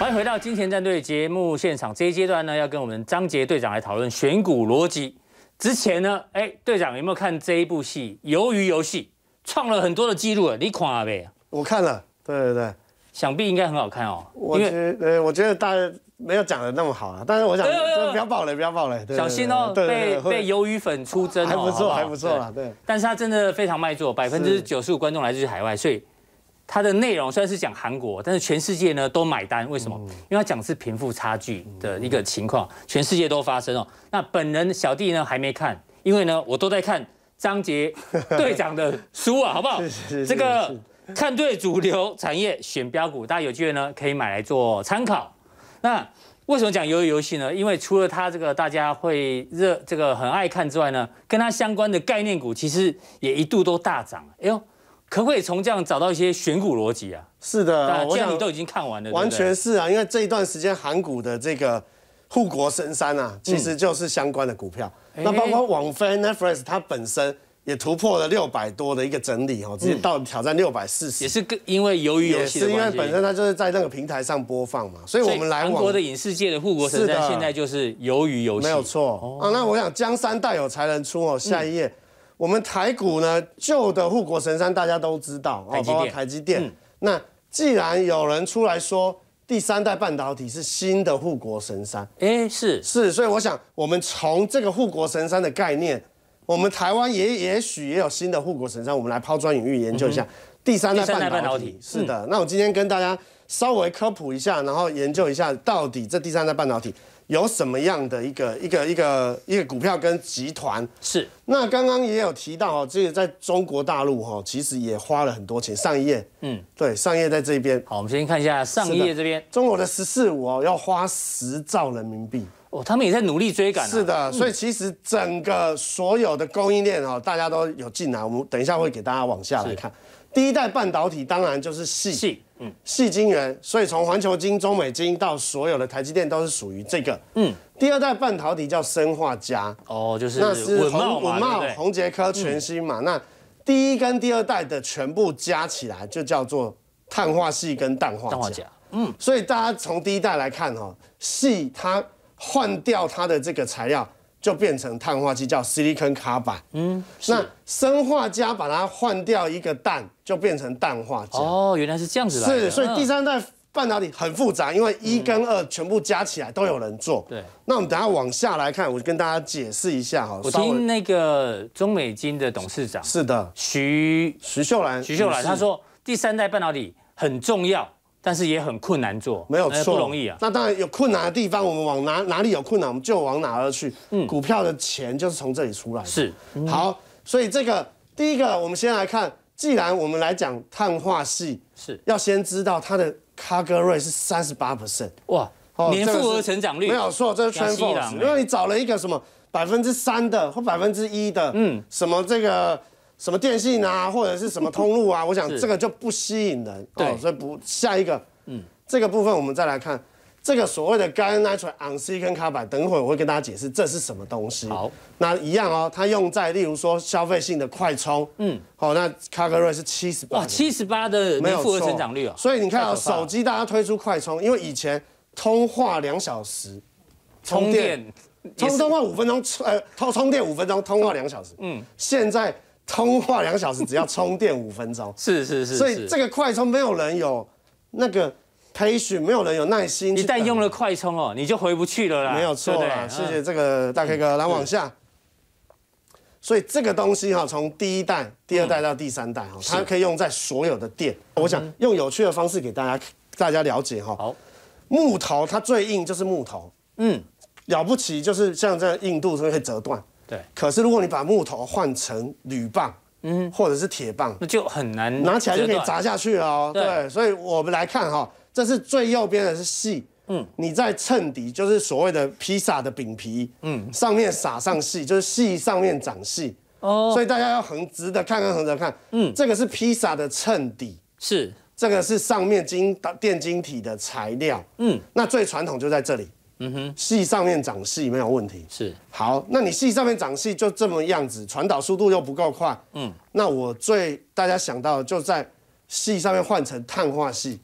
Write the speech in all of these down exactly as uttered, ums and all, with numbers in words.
欢迎回到金钱战队节目现场。这一阶段呢，要跟我们张杰队长来讨论选股逻辑。之前呢，哎，队长有没有看这一部戏《鱿鱼游戏》？创了很多的记录了，你看了没？ 我看了，对对对， 想必应该很好看哦。 我觉得，呃，我觉得大家没有讲的那么好啊，但是我想，不要爆雷，不要爆雷， 小心哦，被被鱿鱼粉出征哦， 还不错，还不错啦，对。 但是他真的非常卖座，百分之九十五观众来自于海外，所以。它的内容虽然是讲韩国，但是全世界呢都买单，为什么？因为它讲的是贫富差距的一个情况，全世界都发生哦。那本人小弟呢还没看，因为呢我都在看张杰队长的书啊，好不好？这个看对主流产业选标股，大家有机会呢可以买来做参考。那为什么讲鱿鱼游戏呢？因为除了它这个大家会热这个很爱看之外呢，跟它相关的概念股其实也一度都大涨。哎呦！可不可以从这样找到一些选股逻辑啊？ 是的， 我想你都已经看完了， 完全是啊，因为这一段时间韩股的这个护国神山啊，其实就是相关的股票。嗯、那包括网飞 Netflix 它本身也突破了六百多的一个整理哦，直接到挑战六百四十， 也是因为鱿鱼游戏的关系， 也是因为本身它就是在那个平台上播放嘛，所以我们来韩国的影视界的护国神山现在就是鱿鱼游戏， 没有错、哦、啊。那我想江山代有才人出哦，下一页。嗯我们台股呢，旧的护国神山大家都知道， 台积电。 台积电。嗯、那既然有人出来说第三代半导体是新的护国神山， 哎，是是，所以我想我们从这个护国神山的概念，我们台湾也也许也有新的护国神山，我们来抛砖引玉研究一下、嗯、第三代半导体。半导体是的、嗯，那我今天跟大家稍微科普一下，然后研究一下到底这第三代半导体。有什么样的一个一个一个一个股票跟集团是？ 那刚刚也有提到哦，这个在中国大陆哈，其实也花了很多钱。上一页，嗯，对，上一页在这边。 好，我们先看一下上一页这边， 中国的“十四五”哦，要花十兆人民币哦，他们也在努力追赶、啊。 是的，所以其实整个所有的供应链哦，大家都有进来。我们等一下会给大家往下来看。第一代半导体当然就是矽，矽，嗯，矽晶圆，所以从环球晶、中美晶到所有的台积电都是属于这个，嗯。第二代半导体叫砷化镓， 哦，就是那是宏稳茂、宏捷科全新嘛、嗯。那第一跟第二代的全部加起来就叫做碳化矽跟氮化镓，嗯。所以大家从第一代来看哈，矽它换掉它的这个材料。就变成碳化硅，叫 silicon carbide。嗯，那砷化镓把它换掉一个氮，就变成氮化镓。 哦，原来是这样子来的。 是，所以第三代半导体很复杂，因为一跟二全部加起来都有人做。 对。 那我们等一下往下来看，我跟大家解释一下哈。 我听那个中美晶的董事长是的， 徐徐秀兰， 徐秀兰他说，第三代半导体很重要。但是也很困难做， 没有错， 不容易啊。 那当然有困难的地方，我们往哪哪里有困难，我们就往哪儿去。嗯，股票的钱就是从这里出来的。 是， 嗯、好，所以这个第一个，我们先来看，既然我们来讲碳化矽， 是要先知道它的 C A G R rate 是三十八 percent， 哇，哦、年复合成长率没有错，这是 TrendForce， 因为你找了一个什么百分之三的或百分之一的，嗯，什么这个。什么电信啊，或者是什么通路啊，我想这个就不吸引人， 对， 哦、所以不下一个，嗯，这个部分我们再来看这个所谓的 gallium nitride on silicon carbide， 等一会儿我会跟大家解释这是什么东西。 好， 那一样哦，它用在例如说消费性的快充，嗯，好、哦，那 C A G R rate 是七十八， 哇，七十八的年复合成长率啊， 所以你看哦，手机大家推出快充，因为以前通话两小时， 充电， 充通话五分钟，呃，充充电五分钟，通话两小时，嗯，现在。通话两小时只要充电五分钟， 是是是， 所以这个快充没有人有那个培训，没有人有耐心。 一旦用了快充哦，你就回不去了啦。 没有错啦，谢谢这个大 K 哥，来往下。所以这个东西哈，从第一代、第二代到第三代哈，它可以用在所有的店。我想用有趣的方式给大家大家了解哈。好，木头它最硬就是木头，嗯，了不起就是像这样硬度是可以折断。 对， 可是如果你把木头换成铝棒，嗯，或者是铁棒， 那就很难拿起来就可以砸下去了哦。对，所以我们来看哈，这是最右边的是矽，嗯，你在衬底就是所谓的披萨的饼皮，嗯，上面撒上矽，就是矽上面长矽。哦，所以大家要横直的看跟横着看，嗯，这个是披萨的衬底， 是这个是上面晶电晶体的材料，嗯，那最传统就在这里。嗯哼，矽上面长矽没有问题， 是好。那你矽上面长矽就这么样子，传导速度又不够快，嗯，那我最大家想到的就在矽上面换成碳化矽， 对，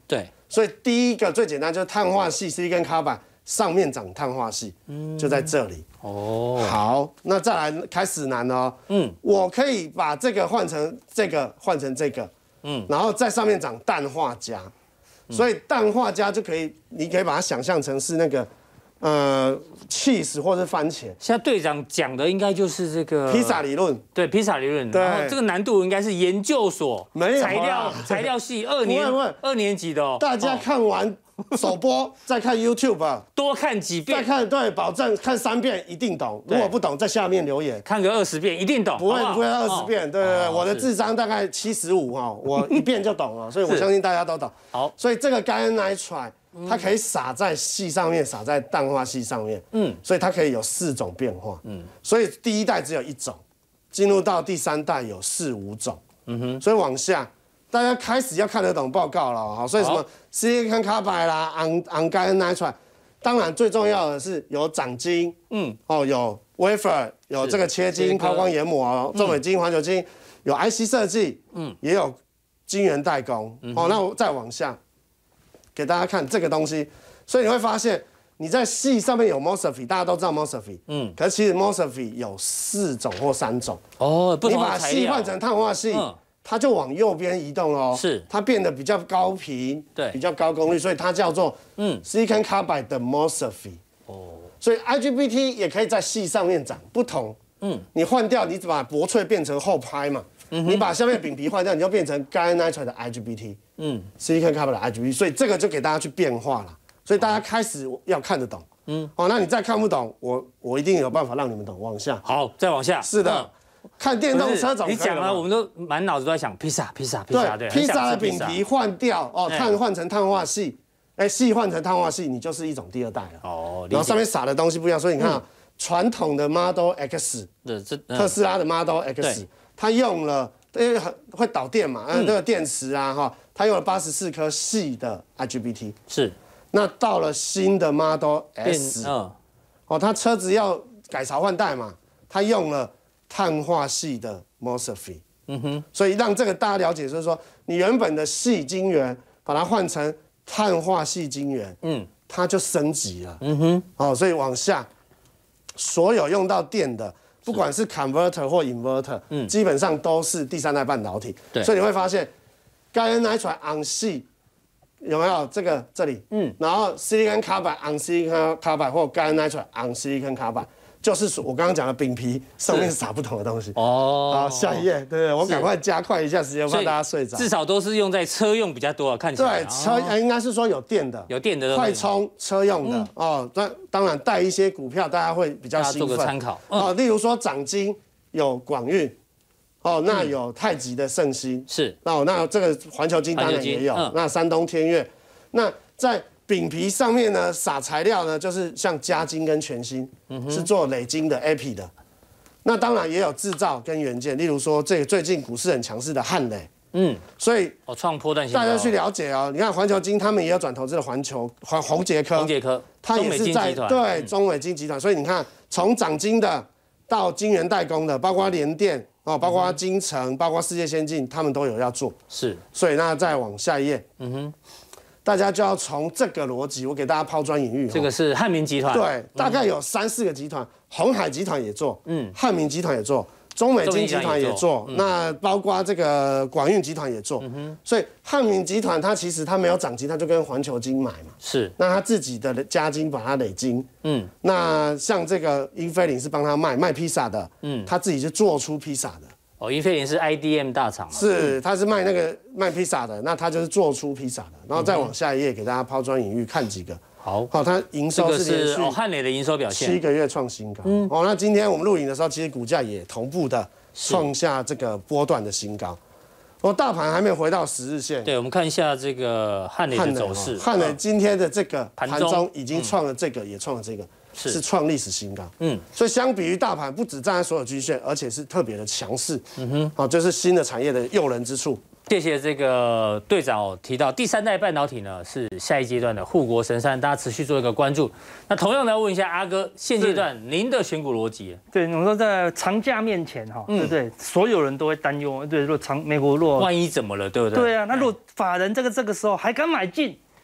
所以第一个最简单就是碳化系 Silicon Carbide 上面长碳化系，就在这里。哦，好，那再来开始难哦。嗯，我可以把这个换成这个，换成这个，嗯，然后在上面长氮化镓，所以氮化镓就可以，你可以把它想象成是那个。呃 ，cheese 或是番茄。 现在队长讲的应该就是这个披萨理论， 对披萨理论。 对， 然后这个难度应该是研究所没有材料材料系二年二年级的哦。 大家看完首播再看 YouTube， 多看几遍， 再看对，保证看三遍一定懂。如果不懂，在下面留言。 看个二十遍一定懂。 不会不会二十遍，对对对，我的智商大概七十五哈，我一遍就懂了，所以我相信大家都懂。好，所以这个 gallium nitride。它可以撒在矽上面，撒在氮化矽上面，嗯，所以它可以有四种变化，嗯，所以第一代只有一种，进入到第三代有四五种，嗯哼，所以往下大家开始要看得懂报告了，好，所以什么 Silicon Carbide 啦 ，on on gallium nitride， 当然最重要的是有长晶，嗯，哦，有 wafer， 有这个切晶、抛光研磨、中美晶、环球晶，有 I C 设计，嗯，也有晶圆代工，哦，那我再往下。给大家看这个东西，所以你会发现你在矽上面有 MOSFET， 大家都知道 MOSFET， 嗯，可是其实 MOSFET 有四种或三种哦，不同的材料。你把矽换成碳化矽，嗯、它就往右边移动哦，是，它变得比较高频，对，比较高功率，所以它叫做嗯 Silicon Carbide 的 MOSFET。哦，所以 I G B T 也可以在矽上面长，不同，嗯，你换掉，你把薄脆变成后拍嘛。嗯、你把下面饼皮换掉，你就变成 gallium nitride 的 I G B T， 嗯 ，Silicon Carbide 的 I G B T， 所以这个就给大家去变化了，所以大家开始要看得懂，嗯，哦，那你再看不懂，我我一定有办法让你们懂。往下， 好，再往下， 是的，嗯、看电动车总你讲了，我们都满脑子都在想披萨，披萨，披萨，对， 披萨的饼皮换掉，哦，碳换成碳化矽，哎，矽换成碳化矽，你就是一种第二代了，哦，然后上面撒的东西不一样，所以你看啊，传统的 Model X， 特斯拉的 Model X， 它用了。因为很会导电嘛，嗯，那个电池啊，哈，它用了八十四颗矽的 I G B T， 是。那到了新的 Model S， 嗯，哦，它车子要改朝换代嘛，它用了碳化矽的 MOSFET， 嗯哼，所以让这个大家了解，就是说，你原本的矽晶圆，把它换成碳化矽晶圆，嗯，它就升级了，嗯哼，哦，所以往下，所有用到电的。不管是 converter 或 inverter， 嗯，基本上都是第三代半导体。对，所以你会发现 gallium nitride on 矽有没有这个这里？嗯，然后 silicon carbide on silicon carbide 或 gallium nitride on silicon carbide， 就是我刚刚讲的饼皮上面撒不同的东西。哦，好，下一页，对对，我赶快加快一下时间，怕大家睡着。 至少都是用在车用比较多，看起来。 对，车应该是说有电的， 有电的快充车用的哦。当当然带一些股票，大家会比较兴奋。 做个参考哦，例如说长晶有广运，哦，那有太极的盛兴是，那那这个环球晶当然也有，那山东天悦，那在。饼皮上面呢撒材料呢，就是像嘉晶跟全新，嗯、是做磊晶的 A P 的。那当然也有制造跟元件，例如说这个最近股市很强势的汉磊，嗯，所以哦创波段大家去了解哦。你看环球晶他们也有转投资的环球环宏捷科， 宏捷科， 它也是在对中美晶集团。所以你看从长晶的到晶圆代工的，包括联电哦，包括晶城，包括世界先进，他们都有要做。是，所以那再往下一页，嗯哼。大家就要从这个逻辑，我给大家抛砖引玉。 这个是汉民集团， 对，大概有三四个集团，鸿海集团也做，嗯，汉民集团也做，中美晶集团也做，那包括这个广运集团也做。所以汉民集团它其实它没有长晶，它就跟环球晶买嘛，是，那它自己的加晶把它累晶，嗯，那像这个英飞凌是帮他卖卖披萨的，嗯，他自己就做出披萨的。 哦，英飞凌是 I D M 大厂， 是，他是卖那个卖披萨的，那他就是做出披萨的，然后再往下一页给大家抛砖引玉，看几个。好，好，它营收是连续哦汉磊的营收表现七个月创新高，嗯，哦，那今天我们录影的时候，其实股价也同步的创下这个波段的新高，哦，大盘还没有回到十日线。 对，我们看一下这个汉磊的走势， 汉磊今天的这个盘中已经创了这个，也创了这个。是创历史新高，嗯，所以相比于大盘，不只站在所有均线，而且是特别的强势，嗯哼，好，这是新的产业的诱人之处。 谢谢这个队长哦提到第三代半导体呢是下一阶段的护国神山，大家持续做一个关注。那同样的问一下阿哥，现阶段您的选股逻辑？ 对，我们说在长假面前哈，对不对？所有人都会担忧，对，如果长美国若万一怎么了，对不对？ 对啊，那如果法人这个这个时候还敢买进？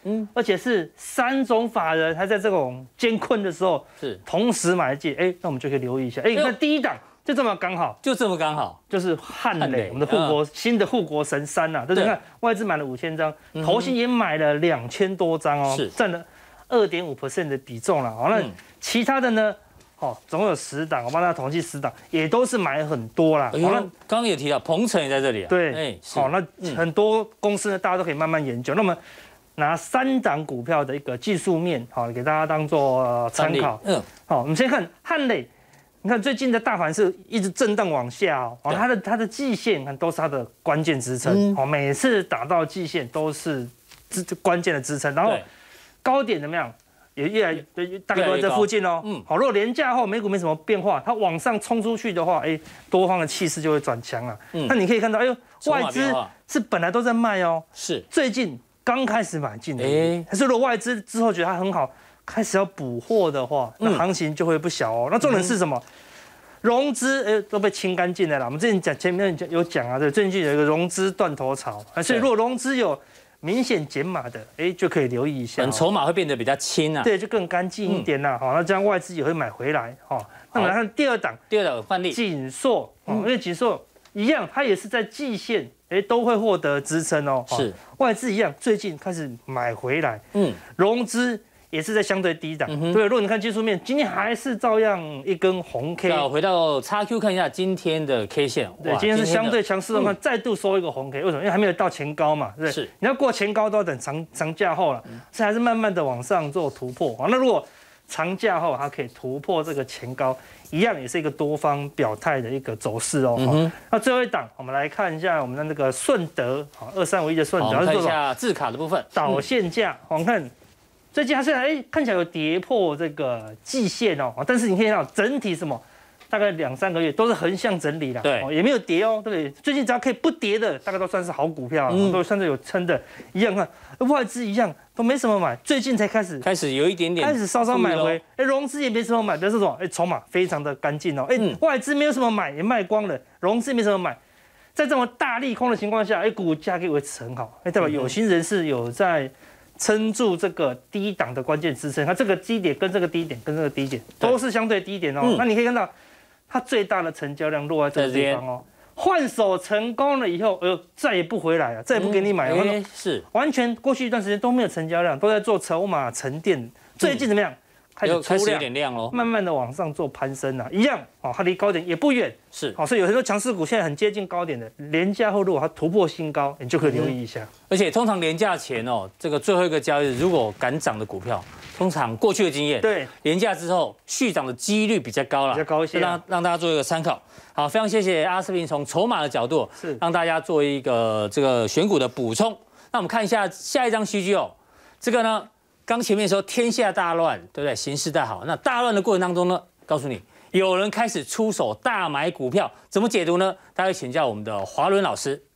嗯，而且是三种法人还在这种艰困的时候是同时买进，哎，那我们就可以留意一下。哎，你看第一档就这么刚好， 就这么刚好， 就是汉磊，我们的护国新的护国神山呐，对不对？你看外资买了五千张，投信也买了两千多张哦，占了二点五 percent 的比重了。好，那其他的呢？哦，总共有十档，我帮大家统计十档，也都是买很多啦。 好，那刚刚也提到鹏程也在这里啊。 对，哎，好，那很多公司呢，大家都可以慢慢研究。那么拿三档股票的一个技术面，好，给大家当做参考。嗯，好，我们先看汉磊，你看最近的大盘是一直震荡往下哦，哦，它的它的季线看都是它的关键支撑，哦，每次打到季线都是支关键的支撑，然后高点怎么样？也越来越大概都在这附近哦。嗯，好，如果连假后美股没什么变化，它往上冲出去的话，哎，多方的气势就会转强了。嗯，那你可以看到，哎呦，外资是本来都在卖哦，是最近刚开始买进的。哎，可是如果外资之后觉得它很好，开始要补货的话，那行情就会不小哦。那重点是什么？融资哎都被清干净了啦。我们之前讲前面有讲啊，对，最近有一个融资断头潮，所以如果融资有明显减码的，哎，就可以留意一下， 筹码会变得比较轻啊， 对，就更干净一点啦。好，那这样外资也会买回来。好，那我们来看第二档， 第二档范例， 锦硕，因为锦硕一样，它也是在季线，哎，都会获得支撑哦。是，外资一样，最近开始买回来，嗯，融资也是在相对低档。对，如果你看技术面，今天还是照样一根红 K。 回到 X Q 看一下今天的 K 线， 对，今天是相对强势的话，再度收一个红 K，为什么？因为还没有到前高嘛，对不对？是，你要过前高都要等长长假后了，所以还是慢慢的往上做突破。好，那如果长假后它可以突破这个前高，一样也是一个多方表态的一个走势哦。嗯、那最后一档，我们来看一下我们的那个顺德，好，二三五一的顺德， 看一下字卡的部分， 导线价，我们看。最近它虽然哎看起来有跌破这个季线哦，但是你可以看到整体什么，大概两三个月都是横向整理啦，对，也没有跌哦，对不对？最近只要可以不跌的，大概都算是好股票，嗯、都算是有撑的。一样看外资一样都没什么买，最近才开始开始有一点点开始稍稍买回，哎，融资也没什么买，表示什么？哎，筹码非常的干净哦，哎，嗯、外资没有什么买也卖光了，融资没什么买，在这么大利空的情况下，哎，股价可以维持很好，哎，代表有心人士有在撑住这个低档的关键支撑，它这个低点跟这个低点跟这个低点都是相对低点哦。嗯、那你可以看到，它最大的成交量落在这个地方哦。换手成功了以后，哎呦，再也不回来了，再也不给你买了。嗯欸、是，完全过去一段时间都没有成交量，都在做筹码沉淀。最近怎么样？开始出量，有点亮喽，慢慢的往上做攀升啊，一样哦，它离高点也不远，是好，所以有很多强势股现在很接近高点的，连假后如果它突破新高，你就可以留意一下。嗯、 而且通常连假前哦，这个最后一个交易日如果敢涨的股票，通常过去的经验，对，连假之后续涨的几率比较高啦， 比较高一些， 让让大家做一个参考。好，非常谢谢阿司匹林从筹码的角度，是让大家做一个这个选股的补充。那我们看一下下一张 C G 哦，这个呢。刚前面说天下大乱，对不对？形势大好。那大乱的过程当中呢，告诉你有人开始出手大买股票，怎么解读呢？大家请教我们的华伦老师。